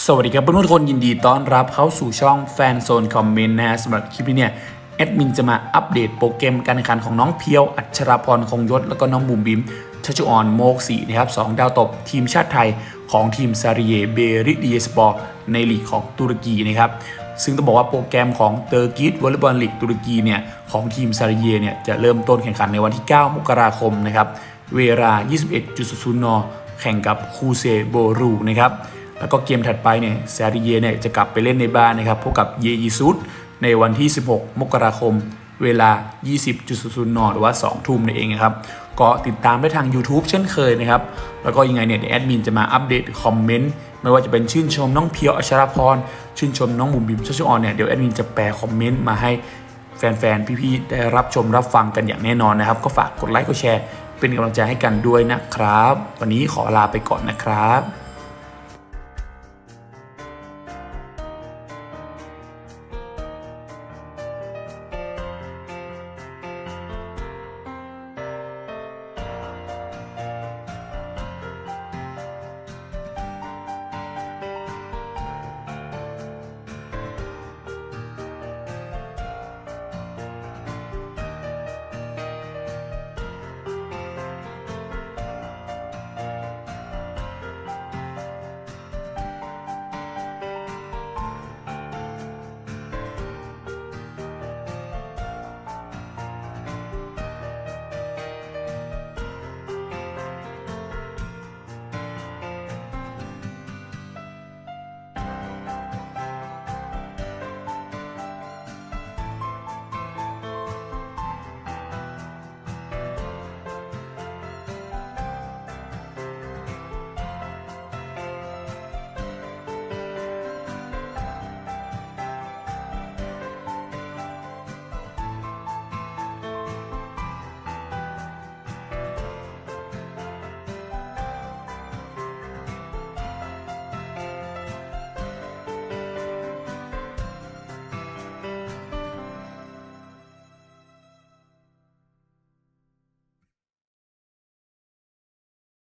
สวัสดีครับเพื่อนๆทุกคนยินดีต้อนรับเข้าสู่ช่องแฟนโซนคอมเมนต์นะฮะสำหรับคลิปนี้เนี่ยแอดมินจะมาอัปเดตโปรแกรมการแข่งขันของน้องเพียวอัชราพรคงยศแล้วก็น้องบุ๋มบิมชัชออนโมกศรีนะครับ2ดาวตบทีมชาติไทยของทีมซาริเยเบริดีสปอร์ในลีกของตุรกีนะครับซึ่งต้องบอกว่าโปรแกรมของเตอร์กิสวอลเลย์บอลลีกตุรกีเนี่ยของทีมซาริเยเนี่ยจะเริ่มต้นแข่งขันในวันที่9 มกราคมนะครับเวลา 21.00 น.แข่งกับคูเซโบรูนะครับแล้วก็เกมถัดไปเนี่ยซาริเยเนี่ยจะกลับไปเล่นในบ้านนะครับพบกับเยยิซุดในวันที่16 มกราคมเวลา 20.00 น.หรือว่า 2 ทุ่มนั่นเองครับก็ติดตามได้ทาง YouTube เช่นเคยนะครับแล้วก็ยังไงเนี่ยแอดมินจะมาอัปเดตคอมเมนต์ไม่ว่าจะเป็นชื่นชมน้องเพียวอัชราพรชื่นชมน้องบุ๋มบิมชัชออนเนี่ยเดี๋ยวแอดมินจะแปลคอมเมนต์มาให้แฟนๆพี่ๆได้รับชมรับฟังกันอย่างแน่นอนนะครับก็ฝากกดไลค์กดแชร์เป็นกำลังใจให้กันด้วยนะครับวันนี้ขอลาไปก่อนนะครับ